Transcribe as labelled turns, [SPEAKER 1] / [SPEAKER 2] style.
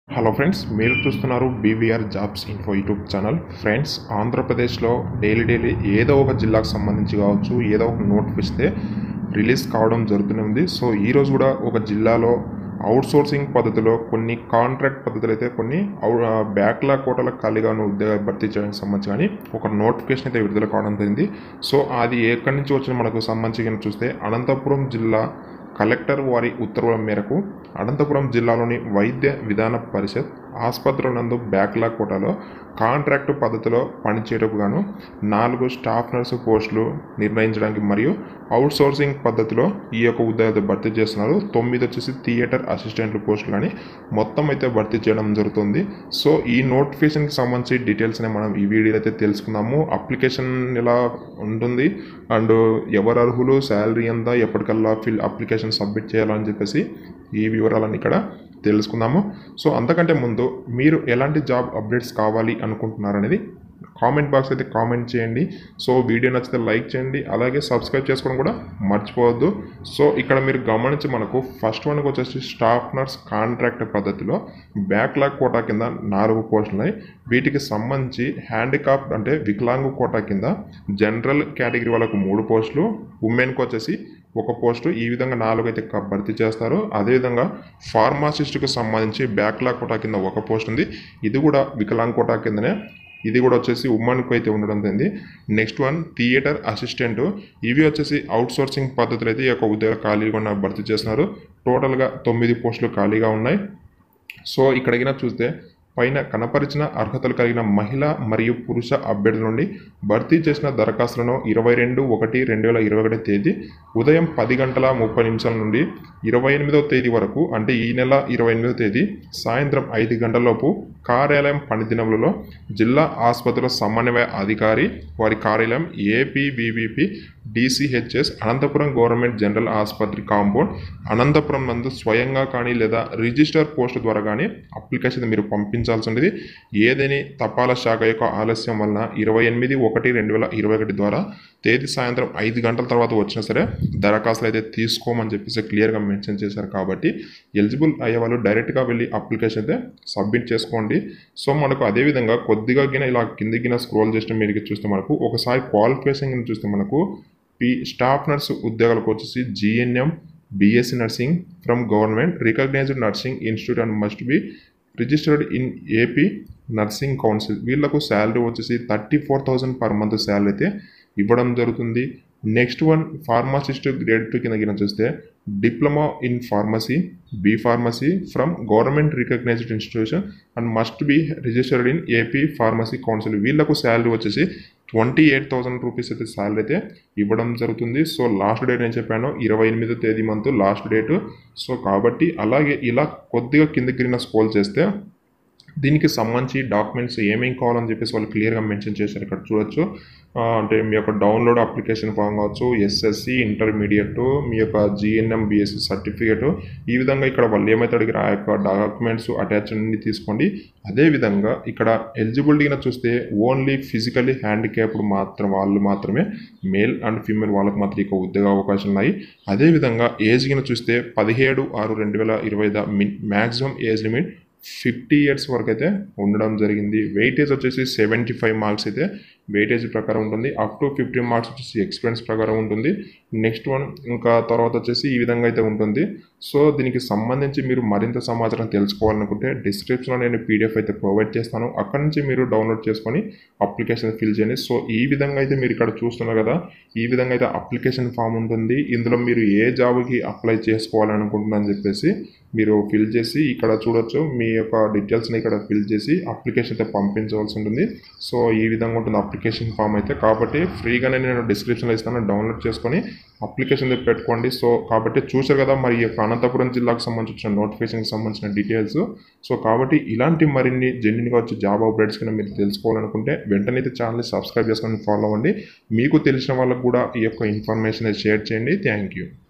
[SPEAKER 1] Hello friends, మీరు చూస్తున్నారు BVR jobs info YouTube channel. Friends, ఆంధ్రప్రదేశ్లో డైలీ ఏదో ఒక జిల్లాకు సంబంధించి కావచ్చు, ఏదో ఒక నోటిఫికేషన్ రిలీజ్ కావడం జరుగుతూనే ఉంది. సో ఈరోజు కూడా ఒక జిల్లాలో అవుట్సోర్సింగ్ పద్ధతిలో కొన్ని కాంట్రాక్ట్ పద్ధతులు అయితే కొన్ని బ్యాక్లాగ్ కోటాలకు ఖాళీగా ఉన్న ఉద్యోగ భర్తీ చేయడానికి సంబంధించి కానీ ఒక నోటిఫికేషన్ అయితే విడుదల కావడం జరిగింది. సో అది ఎక్కడి నుంచి వచ్చిన మనకు సంబంధించి చూస్తే అనంతపురం జిల్లా కలెక్టర్ వారి ఉత్తర్వుల మేరకు అనంతపురం జిల్లాలోని వైద్య విధాన పరిషత్ ఆసుపత్రుల నందు బ్యాక్లాగ్ కోటాలో కాంట్రాక్టు పద్ధతిలో పనిచేయటకు గాను 4 స్టాఫ్ నర్సు పోస్టులు నిర్ణయించడానికి మరియు అవుట్సోర్సింగ్ పద్ధతిలో ఈ యొక్క ఉద్యోగాలు భర్తీ చేస్తున్నారు. 9 వచ్చేసి థియేటర్ అసిస్టెంట్లు పోస్టులు కానీ మొత్తం అయితే భర్తీ చేయడం జరుగుతుంది. సో ఈ నోటిఫికేషన్కి సంబంధించి డీటెయిల్స్ని మనం ఈ వీడియోలో అయితే తెలుసుకుందాము. అప్లికేషన్ ఎలా ఉంటుంది అండ్ ఎవరు అర్హులు, శాలరీ ఎంత, ఎప్పటికల్లా అప్లికేషన్ సబ్మిట్ చేయాలని చెప్పేసి ఈ వివరాలన్నీ ఇక్కడ తెలుసుకుందాము. సో అంతకంటే ముందు మీరు ఎలాంటి జాబ్ అప్డేట్స్ కావాలి అనుకుంటున్నారనేది కామెంట్ బాక్స్ అయితే కామెంట్ చేయండి. సో వీడియో నచ్చితే లైక్ చేయండి, అలాగే సబ్స్క్రైబ్ చేసుకోవడం కూడా మర్చిపోవద్దు. సో ఇక్కడ మీరు గమనించి మనకు ఫస్ట్ వన్కి వచ్చేసి స్టాఫ్ నర్స్ కాంట్రాక్ట్ పద్ధతిలో బ్యాక్లాగ్ కోటా కింద 4 పోస్టులు ఉన్నాయి. వీటికి సంబంధించి హ్యాండికాప్ అంటే వికలాంగు కోటా కింద జనరల్ కేటగిరీ వాళ్ళకు 3 పోస్టులు, ఉమెన్కి వచ్చేసి 1 పోస్టు, ఈ విధంగా 4 అయితే భర్తీ చేస్తారు. అదేవిధంగా ఫార్మాసిస్ట్కి సంబంధించి బ్యాక్లాగ్ కోటా కింద 1 పోస్ట్ ఉంది. ఇది కూడా వికలాంగ్ కోటా కిందనే, ఇది కూడా వచ్చేసి ఉమెన్కు అయితే ఉండడం జరిగింది. నెక్స్ట్ వన్ థియేటర్ అసిస్టెంట్, ఇవి వచ్చేసి అవుట్సోర్సింగ్ పద్ధతులు అయితే ఈ యొక్క ఉద్యోగ ఖాళీగా ఉన్న భర్తీ చేస్తున్నారు. టోటల్గా 9 పోస్టులు ఖాళీగా ఉన్నాయి. సో ఇక్కడికి చూస్తే పైన కనపరిచిన అర్హతలు కలిగిన మహిళ మరియు పురుష అభ్యర్థుల నుండి భర్తీ చేసిన దరఖాస్తులను 22/1/2021 తేదీ ఉదయం 10:30 నుండి 28వ తేదీ వరకు, అంటే ఈ నెల 28వ తేదీ సాయంత్రం 5 గంటలలోపు కార్యాలయం పనిదినములలో జిల్లా ఆసుపత్రుల సమన్వయ అధికారి వారి కార్యాలయం APVVP DCHS Anantapur government general ఆసుపత్రి కాంపౌండ్ అనంతపురం నందు స్వయంగా కానీ లేదా రిజిస్టర్ పోస్టు ద్వారా కానీ అప్లికేషన్ మీరు పంపించాల్సి ఉండేది. ఏదేని తపాలా శాఖ యొక్క ఆలస్యం వలన 28/1/2021 ద్వారా తేదీ సాయంత్రం 5 గంటల తర్వాత వచ్చినా సరే దరఖాస్తులు అయితే తీసుకోమని చెప్పేసి క్లియర్గా మెన్షన్ చేశారు. కాబట్టి ఎలిజిబుల్ అయ్యే వాళ్ళు డైరెక్ట్గా వెళ్ళి అప్లికేషన్ అయితే సబ్మిట్ చేసుకోండి. సో మనకు అదేవిధంగా కొద్దిగా ఇలా కిందికి స్క్రోల్ చేసిన మీరు చూస్తే మనకు ఒకసారి క్వాలిఫికేషన్ చూస్తే మనకు స్టాఫ్ నర్స్ ఉద్యోగాలకు వచ్చేసి GNM BSc nursing from government recognized nursing institute and must be registered in AP nursing council. వీళ్ళకు శాలరీ వచ్చేసి 34,000 పర్ మంత్ శాలరీ అయితే ఇవ్వడం జరుగుతుంది. నెక్స్ట్ వన్ ఫార్మాసిస్ట్ గ్రేడ్ 2 కింద చూస్తే diploma in pharmacy B pharmacy from government recognized institution and must be registered in AP pharmacy council. వీళ్ళకు salary వచ్చేసి 28,000 rupees అయితే శాలరీ అయితే ఇవ్వడం జరుగుతుంది. సో లాస్ట్ డేట్ నేను చెప్పాను 28వ తేదీ మంత్ లాస్ట్ డేటు. సో కాబట్టి అలాగే ఇలా కొద్దిగా కిందకి స్క్రోల్ చేస్తే దీనికి సంబంధించి డాక్యుమెంట్స్ ఏమేమి కావాలని చెప్పేసి వాళ్ళు క్లియర్గా మెన్షన్ చేశారు. ఇక్కడ చూడొచ్చు, అంటే మీ యొక్క డౌన్లోడ్ అప్లికేషన్ ఫామ్ కావచ్చు, SSC ఇంటర్మీడియట్, మీ యొక్క GNM BSc సర్టిఫికేట్, ఈ విధంగా ఇక్కడ వాళ్ళు ఏమైతే అడిగారు ఆ యొక్క డాక్యుమెంట్స్ అటాచ్ అన్ని తీసుకోండి. అదేవిధంగా ఇక్కడ ఎలిజిబిలిటీగా చూస్తే ఓన్లీ ఫిజికల్లీ హ్యాండిక్యాప్డ్ వాళ్ళు మాత్రమే, మేల్ అండ్ ఫీమేల్ వాళ్ళకి మాత్రం ఇక ఉద్యోగ అవకాశాలు ఉన్నాయి. అదేవిధంగా ఏజ్ కింద చూస్తే 17/6/2020 మ్యాక్సిమం ఏజ్ లిమిట్ 50 ఇయర్స్ వరకు అయితే ఉండడం జరిగింది. వెయిటేజ్ వచ్చేసి 75 మార్క్స్ అయితే వెయిటేజ్ ప్రకారం ఉంటుంది. అప్ టు 50 మార్క్స్ వచ్చేసి ఎక్స్పీరియన్స్ ప్రకారం ఉంటుంది. నెక్స్ట్ వన్ ఇంకా తర్వాత వచ్చేసి ఈ విధంగా అయితే ఉంటుంది. సో దీనికి సంబంధించి మీరు మరింత సమాచారం తెలుసుకోవాలనుకుంటే డిస్క్రిప్షన్లో నేను PDF అయితే ప్రొవైడ్ చేస్తాను. అక్కడ నుంచి మీరు డౌన్లోడ్ చేసుకొని అప్లికేషన్ ఫిల్ చేయండి. సో ఈ విధంగా అయితే మీరు ఇక్కడ చూస్తున్నారు కదా, ఈ విధంగా అయితే అప్లికేషన్ ఫామ్ ఉంటుంది. ఇందులో మీరు ఏ జాబ్కి అప్లై చేసుకోవాలనుకుంటున్నారని చెప్పేసి మీరు ఫిల్ చేసి ఇక్కడ చూడొచ్చు, మీ యొక్క డీటెయిల్స్ని ఇక్కడ ఫిల్ చేసి అప్లికేషన్ అయితే పంపించవలసి ఉంటుంది. సో ఈ విధంగా ఉంటుంది అప్లికేషన్ ఫామ్ అయితే. కాబట్టి ఫ్రీగానే నేను డిస్క్రిప్షన్లో ఇస్తాను, డౌన్లోడ్ చేసుకొని అప్లికేషన్ పెట్టుకోండి. సో కాబట్టి చూసారు కదా మరి ఈ యొక్క అనంతపురం జిల్లాకు సంబంధించిన నోటిఫికేషన్కి సంబంధించిన డీటెయిల్స్. సో కాబట్టి ఇలాంటి మరిన్ని జెన్యున్గా వచ్చే జాబ్ అప్డేట్స్ కింద మీరు తెలుసుకోవాలనుకుంటే వెంటనే అయితే ఛానల్ని సబ్స్క్రైబ్ చేసుకొని ఫాలో అవ్వండి. మీకు తెలిసిన వాళ్ళకు కూడా ఈ యొక్క ఇన్ఫర్మేషన్ షేర్ చేయండి. Thank you.